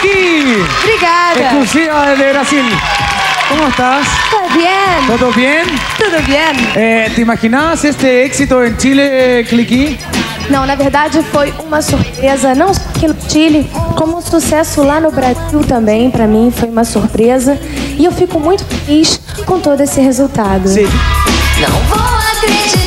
Cliqui. Obrigada. Exclusiva de Brasil. ¿Cómo estás? Tá bien. ¿Todo bien? Tudo bien. ¿Te imaginabas este éxito en Chile, Cliqui? Não, na verdade foi uma surpresa, não só aqui no Chile, como um sucesso lá no Brasil também, pra mim foi uma surpresa. E eu fico muito feliz com todo esse resultado. Sí. Não vou acreditar.